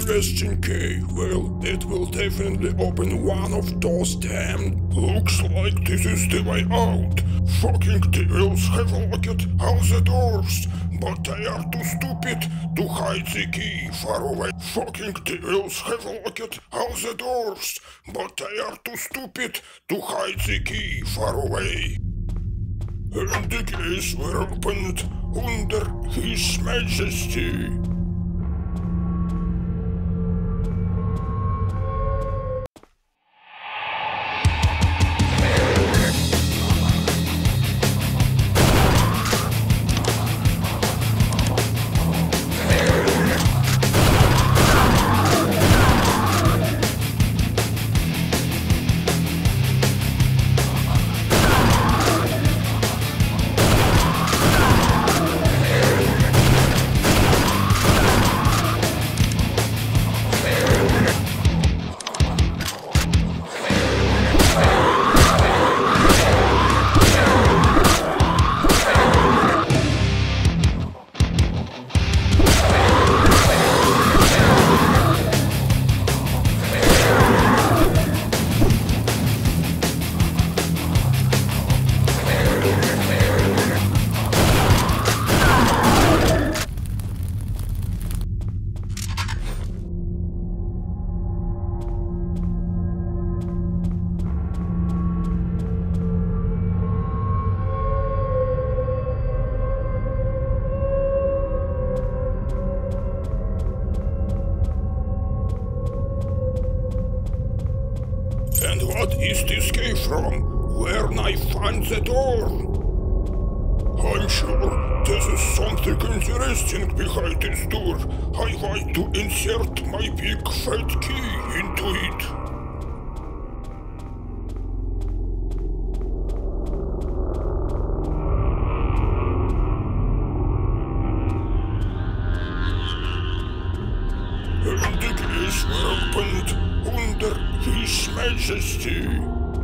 interesting key. Well, it will definitely open one of those damn... Looks like this is the way out. Fucking devils have locked all the doors, but they are too stupid to hide the key far away. Fucking devils have locked all the doors, but they are too stupid to hide the key far away. And the keys were opened under His Majesty. And what is this key from? Where I find the door? I'm sure there is something interesting behind this door. I want to insert my big fat key into it. And the keys were opened under His Majesty.